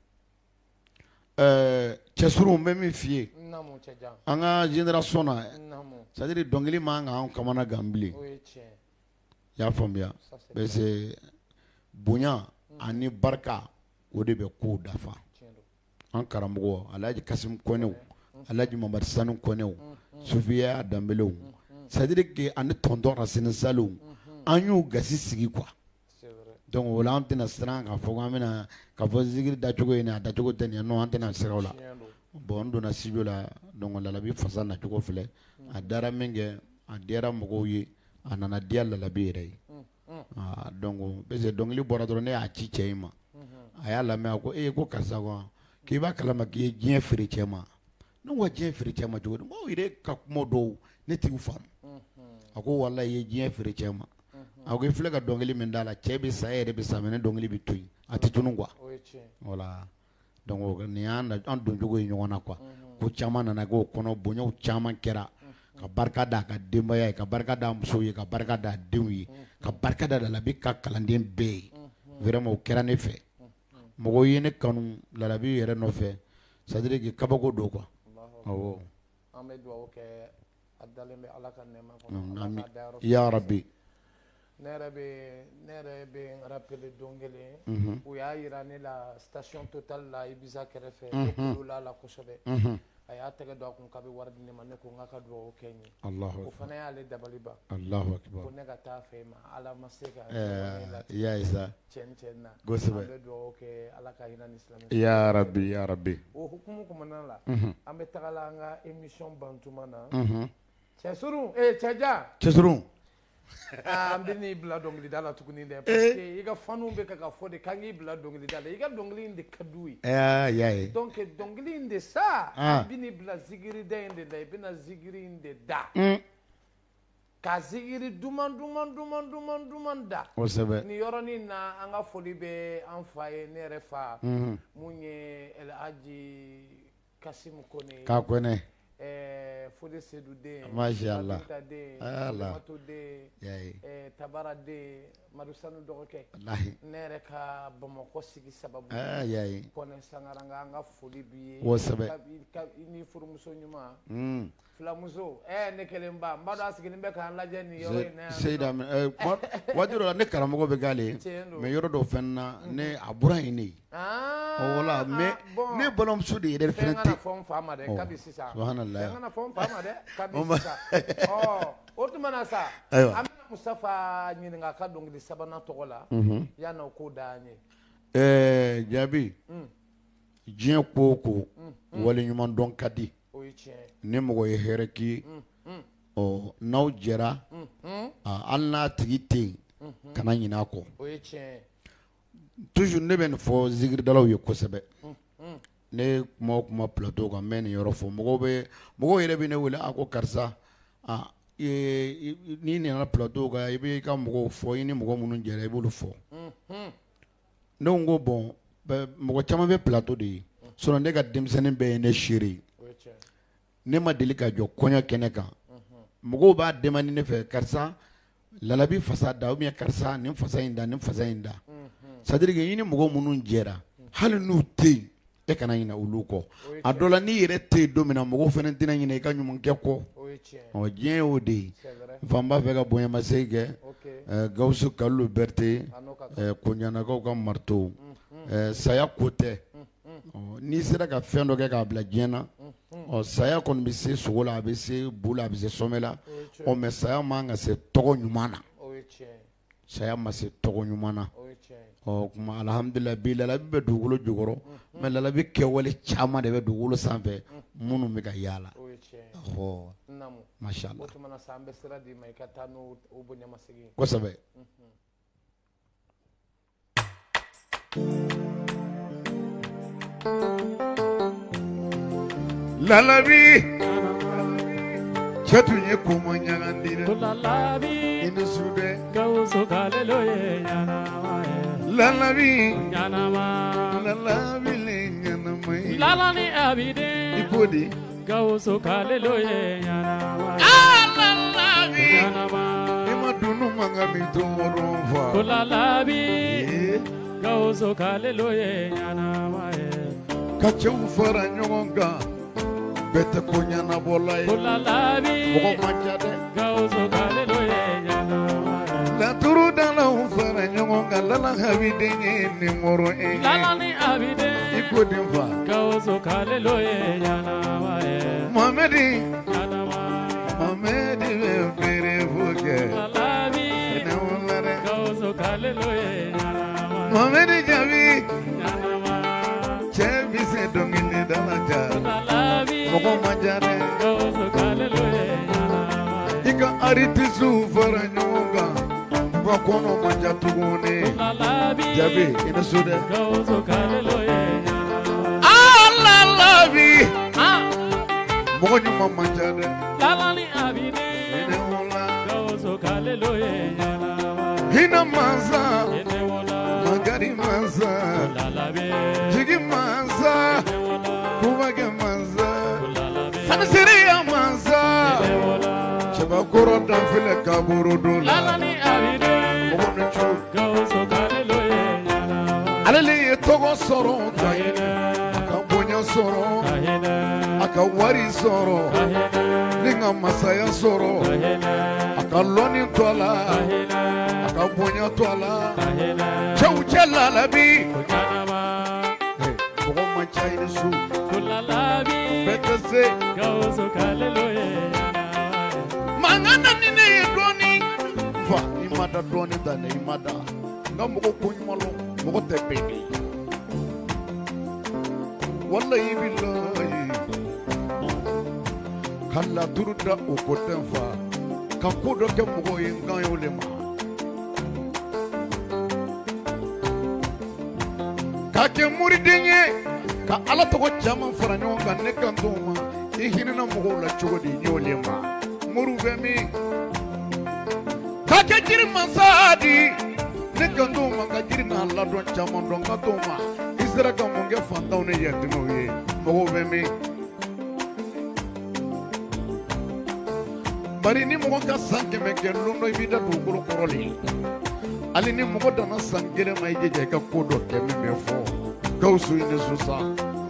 ɛɛ cɛsiriw n bɛ min f'i ye an ka génération na c'est à dire dɔnkili man kan k'an kamana gan bilen i y'a faamuya parce que bonya ani barika o de bɛ kow dafa an karamɔgɔ Alhaji Kasim Kɔnɛw Alhaji Mamadu Sanu Kɔnɛw Sufiya Danbelew c'est à dire que ani tonton Racine Salow an y'u gasi sigi quoi donc o la an tɛna siran k'a fɔ k'an bɛna k'a fɔ zikiri dacogo ye nin a dacogo tɛ nin ye non an tɛna siran o la bon n donna studio la donc Lalabi fasa nacogo filɛ a dara min kɛ a diyara mɔgɔw ye a nana diya Lalabi yɛrɛ ye ah donc parce que dɔnkili bɔra dɔrɔn ne y'a ci cɛ in ma a y'a lamɛn a ko ee ko karisa quoi k'i b'a kalama k'i ye diɲɛ feere cɛ ma ne ko diɲɛ feere cɛ ma cogo di n ko yɛrɛ ka kuma dɔw ne t'u faamu a ko walayi i ye diɲɛ feere cɛ ma a ko i filɛ ka dɔnkili min d'a la cɛ bɛ sa e yɛrɛ bɛ sa mais ne dɔnkili bɛ to yen a tɛ tunun quoi voilà donc nin y'an an doncogo ye ɲɔgɔn na quoi ko caman nana k'o kɔnɔ bonyaw caman kɛra ka barika d'a ka denbaya ye ka barika d'a musow ye ka barika d'a denw ye ka barika da Lalabi ka kalanden bɛɛ ye vraiment o kɛra ne fɛ mɔgɔw ye ne kanu Lalabi yɛrɛ nɔfɛ c'est à dire que kabako don quoi awɔ an bɛ dugawu kɛ a dalen bɛ Ala ka nɛɛma kɔnɔ Ala k'a dayɔrɔ ya rabbi ne yɛrɛ bɛ ne yɛrɛ bɛ n rappelé don kelen u y'a yira ne la station Total la Ibiza kɛrɛfɛ ne kulola la kosɛbɛ a y'a tɛgɛ don a kun k'a bɛ wari di ne ma ne ko n k'a ka dugawu kɛ n ye o fana y'ale dabali ban Allahu akbar ko ne ka taa fɛ ma Ala ma se ka i y'a ye sa tiɲɛ tiɲɛ na kosɛbɛ an bɛ dugawu kɛ Ala ka hinɛ ni silamɛ ya rabbi ya rabbi o hukumu kɔnɔna la an bɛ tagala an ka émission ban tuma na cɛ surun eh cɛ ja cɛ surun an bɛ n'i bila dɔnkilida la tuguni dɛ parce que i ka faniw bɛ kɛ ka fɔ de k'an k'i bila dɔnkilida la i ka dɔnkili in de ka d'u ye y'a ye donc dɔnkili in de sa an bɛ n'i bila zikirida in de la i bɛna zikiri in de da ka zikiri duman duman duman duman duman da kosɛbɛ nin yɔrɔnin na an ka foli bɛ an fa ye ne yɛrɛ fa mun ye Elhaji Kasimu Kone k'a Kone eh Fode Seydou den Mashallah. Binta den Allah. Mato den yayi eh Tabara den Madu Sanu dɔgɔkɛ wallahi ne yɛrɛ ka Bamakɔ sigi sababu ah yayi Kɔnɛ Sangara nga an ka foli b'i ye Kosɛbɛ. Ka- ka- i ni furumuso ɲuman mm filamuso eh ne kelen ba n b'a dɔn a sigilen bɛ k'an lajɛ nin yɔrɔ in na yan Seyida eh waati dɔ la ne karamɔgɔ bɛ k'ale Tiɲɛ don. mais yɔrɔ dɔ fɛn na ne a bɔra yen ne ah ɔ wala mais ah, bon. ne balimamuso de yɛrɛ fɛn fɛnɛ kana tɛ fɔ n fa ma dɛ Oh, kabi sisan subhanallah. fɛn kana fɔ n fa ma dɛ kabi O ma- sisan ɔ o tuma na sa Ayiwa. an bɛna Musafa ɲininka a ka dɔnkili sabanan tɔgɔ la Mhm. yanni o k'o da an ye ɛɛ jaabi Mm, diɲɛ ko o ko waleɲuman dɔn ka di o ye tiɲɛ ye. ni mɔgɔ ye hɛrɛ k'i ye Mm, mm, ɔ n'aw jɛra mm, mm, ah, hali n'a tigi tɛ yen kana ɲinɛ a kɔ o ye tiɲɛ ye. toujours ne bɛ nin fɔ zikiridalaw ye kosɛbɛ Mm, mm, ne kuma o kuma plateau kan n bɛ nin yɔrɔ fɔ mɔgɔw bɛ mɔgɔw yɛrɛ bɛ ne wele a ko karisa ah, i i- i- n'i nana plateau kan i bɛ i ka mɔgɔw fɔ i ni mɔgɔ minnu jɛra i b'olu fɔ mm, mm. ne ko n ko bɔn bɛ- mɔgɔ caman bɛ plateau de ye sinon ne ka denmisɛnnin bɛɛ ye ne seere ye o ye tiɲɛ ye. ne ma deli ka jɔ kɔɲɔ kɛnɛ kan mɔgɔw b'a demandi ne fɛ karisa lalabi fasa da ou bien karisa nin fasa in da nin fasa in da c'est à dire que i ni mɔgɔ minnu jɛra hali n'u tɛ yen e kana ɲinɛ olu kɔ a dɔ la n'i yɛrɛ tɛ yen don min na mɔgɔw fana tɛna ɲinɛ i ka ɲumankɛ kɔ o ye tiɲɛ ye. ɔ diɲɛ y'o de ye c'est vrai. n fa n b'a fɛ ka bonyamasegin kɛ ok ɛɛ gawusu kalilu bɛrite a n'o ka kan. ɛɛ koɲanakaw ka marito ɛɛ saya ko tɛ ɔ n'i sera ka fɛn dɔ kɛ k'a bila diɲɛ na ɔ saya kɔni bɛ se sogo la a bɛ se bu la a bɛ se sɔmɛ la o ye tiɲɛ ɔ mɛ saya man ka se tɔgɔ ɲuman na o ye tiɲɛ ye. saya ma se tɔgɔ ɲuman na o ye tiɲɛ ye. ɔ kuma alihamudulila bi lalabi bɛ dugukolo jukɔrɔ mɛ lalabi kɛwale caman de bɛ dugukolo sanfɛ minnu bɛ ka yaala o ye tiɲɛ ye. ɔ n namu masha o Allah tuma na sa an bɛ sira d'i ma i ka taa n'o o bonyamasegin ye. kosɛbɛ lalabi cɛ tun ye komo ɲagandi dɛ Kulalabi i ni su dɛ gawusu kalelo ye ɲanama ye lalabi ɲanama lalabi le ɲanama ye lala ni i abiden ko de gawusu kalelo ye ɲanama ye lalabi ɲanama i ma dunu mankan min to mɔdɔn fa Kulalabi Ee, gawusu kalelo ye ɲanama ye ka cɛw fara ɲɔgɔn kan bɛɛ tɛ ko ɲɛnabɔla ye Kulalabi mɔgɔ man ca dɛ gawusu kalelo ye ɲanama ye laturudalaw fara ɲɔgɔn kan lala habiden ye nimɔrɔ e ye lala ni i abiden ko den fa gawusu kalelo ye ɲanama ye mamɛdi ɲanama mamɛdi bɛ feere fo kɛ Kulalabi ne wula dɛ gawusu kalelo ye ɲanama ye mamɛdi jaabi ɲanama cɛ bi se dɔnkili dala ja Kulalabi mɔgɔ man ca dɛ gawusu kalelo ye ɲanama ye i ka aritisiw fara ɲɔgɔn kan ba kɔnɔ man ca tuguni Kulalabi jaabi i ni su dɛ gawusu kalelo ye ɲanama ye alalabi ah mɔgɔ ɲuman man ca dɛ lala ni abiden ne wula gawusu kalelo ye ɲanama ye hinɛ mansa ene wula magari mansa Kulalabi jigi mansa ene wula kubakɛ mansa Kulalabi fanisiriya mansa ene wula cɛbakɔrɔ danfilɛ kaburu dun la lala ni abiden mɔgɔ ni cu gawusu kalelo ye ɲanama ye ale le ye tɔgɔ sɔrɔ ka kahinɛ a ka bonya sɔrɔ kahinɛ a ka wari sɔrɔ kahinɛ ni ka masaya sɔrɔ kahinɛ a ka lɔnni to a la kahinɛ a ka bonya to a la kahinɛ cɛw cɛ lalabi ko ɲanama Hey, mɔgɔ man ca i ni su Kulalabi bɛɛ tɛ se gawusu kalelo ye ɲanama ye mankan na ni ne ye dɔɔni fa i ma da dɔɔni ta ne i ma da nka mɔgɔ ko ɲuman lɔ mɔgɔ tɛ bɛn de walayi bilayi ka laturu da o ko tɛ n fa ka ko dɔ kɛ mɔgɔw ye n kan y'o le ma k'a kɛ muriden ye ka ala tɔgɔ caman fara ɲɔgɔn kan ne kan t'o ma i hinɛna mɔgɔw la cogo di n y'o le ma muru bɛ min k'a kɛ jiri mansa di ne kan t'o ma ka jiri n'a ladɔn caman dɔn ka t'o ma i sera ka mun kɛ fantanw ni yatimɛw ye mɔgɔw bɛ min bari ni mɔgɔ ka san kɛmɛ kɛ lɔndɔ i b'i da dugukolo kɔrɔlen hali ni mɔgɔ danna san kelen ma i jija i ka ko dɔ kɛ min bɛ fɔ Gawusu i ni Susa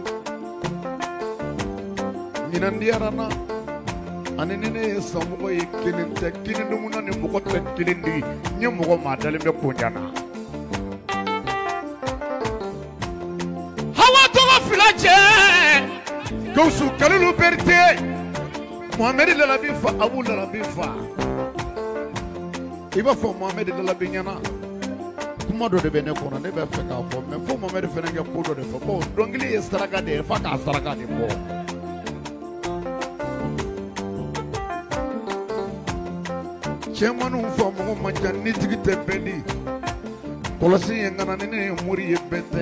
ɲinan diyara n na ani ni ne ye san mɔgɔ ye kelen tɛ kini dumuna ni mɔgɔ tɛ kelen di n ye mɔgɔ maa dalen bɛ konjan na Hawa tɔgɔ fila cɛ Gawusu Kalilu Berete Mohamed Lalabi fa Abu Lalabi fa i b'a fɔ Mohamed Lalabi ɲɛna kuma dɔ de bɛ ne kɔnɔ ne bɛ fɛ k'a fɔ mais fo Mohamed fana kɛ ko dɔ de fɔ bon dɔnkili ye saraka de ye f'a k'a saraka de bɔ cɛmanninw fɔ mɔgɔ man ca ni tigi tɛ bɛɛ di kɔlɔsi ye ŋana ni ne ye mori ye bɛɛ tɛ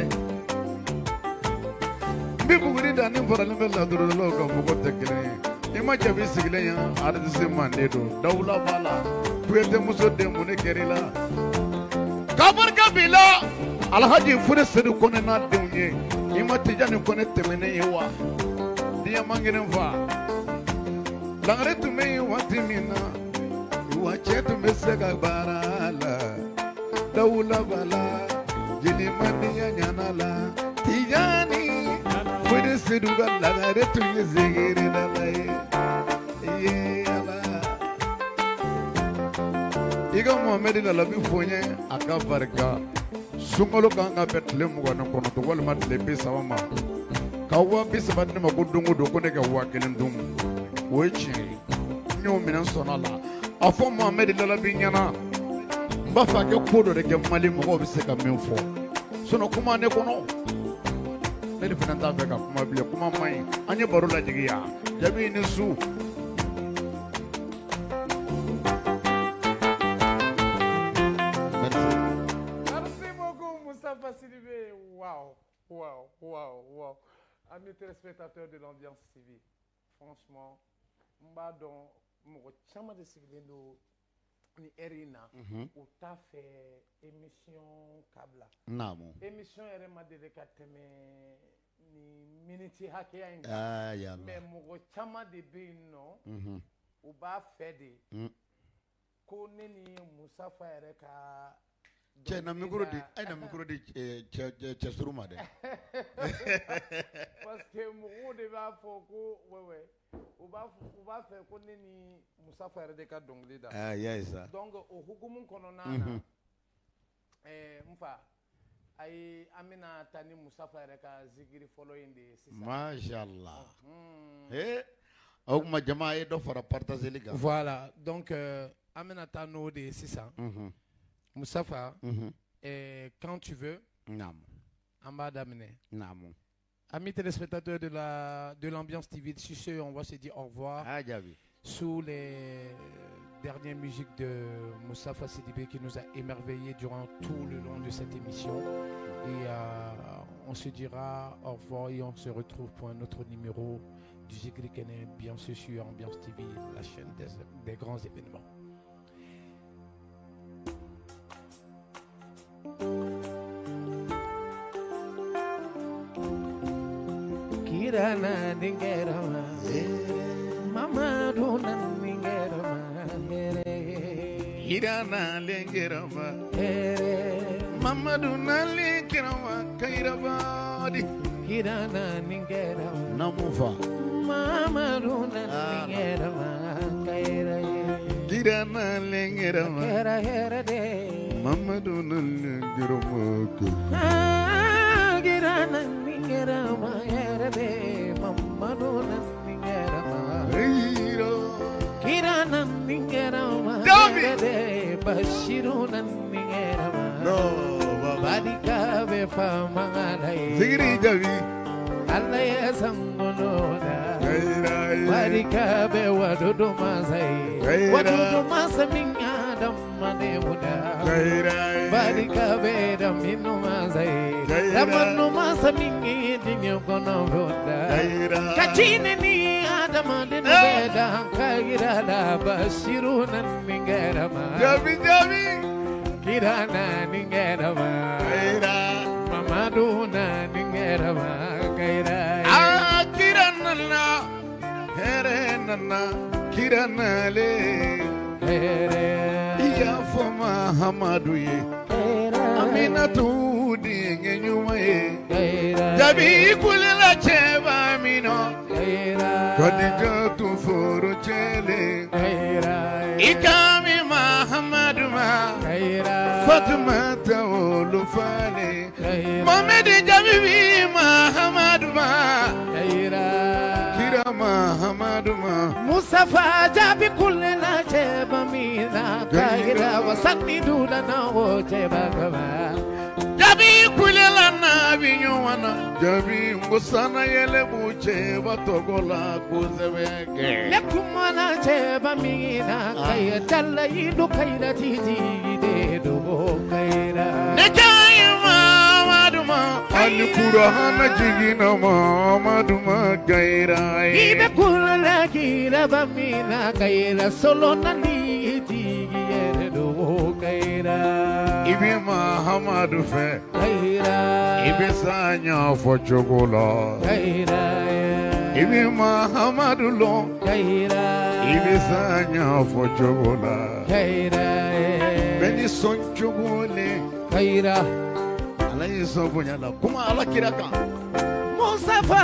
n bɛ buguri da ni faralen bɛ ladurulaw ka mɔgɔ tɛ kelen ye i ma jabi sigilen yan aritisi manden don Dawula b'a la Kuyate muso den mun ne kɛra i la k'a barika b'i la Alhaji Fode Sedu Kɔnɛ n'a denw ye i ma Tijani Kɔnɛ tɛmɛnen ye wa diɲɛ man kelen fa Langare tun bɛ yen waati min na wa cɛ tun bɛ se ka baara la Dawula b'a la jeli mandiya ɲana la Tijani Fode Sedu ka Langare tun ye zegere da la ye ye ala i ka Mohamed Lalabi fɔ n ye a ka barika sunkalo kan ka bɛn tile mugan ni kɔnɔntɔn walima tile bi saba ma ka wa bi saba di ne ma ko don o don ko ne ka wa kelen dun o ye tiɲɛ ye n y'o minɛn sɔnna a la a fɔ Mohamed Lalabi ɲɛna n b'a fɛ a kɛ ko dɔ de kɛ Mali mɔgɔw bɛ se ka min fɔ sinon kuma ne kɔnɔ ne de fana t'a fɛ ka kuma bilen kuma man ɲi an ye baro lajigi yan Jabi ni su Waouh, waouh, waouh, waouh. Amis téléspectateurs de l'ambiance T V, franchement, m'badon, m'go chama de siglendo ni erina, ou ta fait émission kabla. Namo. Émission ere ma dedicateme ni minute hake ya inga. Ah, ya. Mais m'go chama de bino, ou ba fede. Ko neni Musafa ere ka cɛ na mikoro di a ye na mikoro di cɛ suru ma dɛ parce que mɔgɔw de b'a fɔ ko wɛwɛ u b'a u b'a fɛ ko ne ni Musafa yɛrɛ de ka dɔnkili da ah y'a ye sa donc o hukumu kɔnɔna na ɛɛ n fa ayi an bɛna taa ni Musafa yɛrɛ ka zikiri fɔlɔ in de ye sisan mashallah eh o kuma jama ye dɔ fara partageli kan voilà donc an bɛna taa n'o de ye sisan Moussafa, mm-hmm. eh, quand tu veux, Nam. en bas d'amener. Nam. Amis téléspectateurs de la de l'ambiance T V, sur ce, on va se dire au revoir. Ah, sous les dernières musiques de Moussafa Sidibé qui nous a émerveillés durant tout le long de cette émission. Et euh, on se dira au revoir et on se retrouve pour un autre numéro du Zikri Kene, bien sûr sur Ambiance T V, la chaîne des, des grands événements. Kirana Ningerama, Mama Duna Ningerama, Kirana Lingerama, Mama Duna Lingerama, Kairabadi, Kirana Ningerama, Namufa, Mama Duna Ningerama, Kaira, Kirana Lingerama, Hera Hera de, Mama Duna Lingerama, Kirana Ningerama, Hera de, Mama Duna Ningerama, Kirana Ningerama, Hera de, Bashiruna Ningerama, no, Badika Befa Mangalai, Zikri Jabi, Alaya Sangonoda, Badika Bewa Dodo Masai, Wadodo Masaminga Damaneuda, Badika Beda Mino Masai, Ramano Masamingi Dinyokonoda, Kachini Adamadina Beda, Kagira Bashiruna Ningerama, Jabi Jabi, Kirana Ningerama, Mamaduna Ningerama, Kaira, Ah, Kirana, Herenana, Kirana Le. iya fo Mahamadu ye Aminatu dinge nyuma ye jabi kulela cheba mino Khadija tu foro chele ikami Mahamadu ma Fatima tawolu fale Mohamed jabi Mahamadu ma kira Mahamadu ma Mustafa jabi kulela cheba mina kaira wasani dula na wo cheba kama jabi kulela na binywana jabi ngusana yele buche batogola kuzebege lekumana cheba mina kaya talla yidu kaira titi de do kaira nekaya Mamaduma alikura hana jigina Mamaduma gaira ibe kulela kira bamina kaira solo nani tigi yere do kaira ibi Mahamadu fe kaira ibi sanya fo chogola kaira ibi Mahamadu lo kaira ibi sanya fo chogola kaira beni son chogole kaira alayi so bunyala kuma ala kiraka Mustafa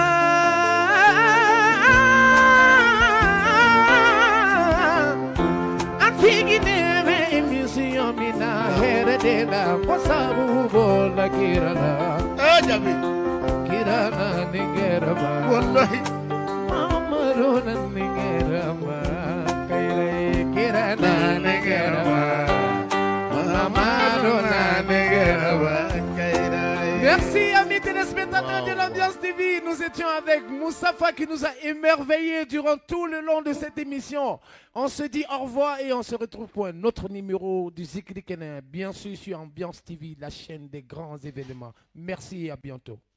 Antigi neme emission mina here de la posabu bola kirana ajabi kirana ningerama wallahi Mamaruna ningerama kaire kirana ningerama Mamaruna ningerama Merci amis téléspectateurs de l'Ambiance T V. Nous étions avec Moustapha qui nous a émerveillés durant tout le long de cette émission. On se dit au revoir et on se retrouve pour un autre numéro du Zikri Kenen, bien sûr sur Ambiance T V, la chaîne des grands événements. Merci et à bientôt.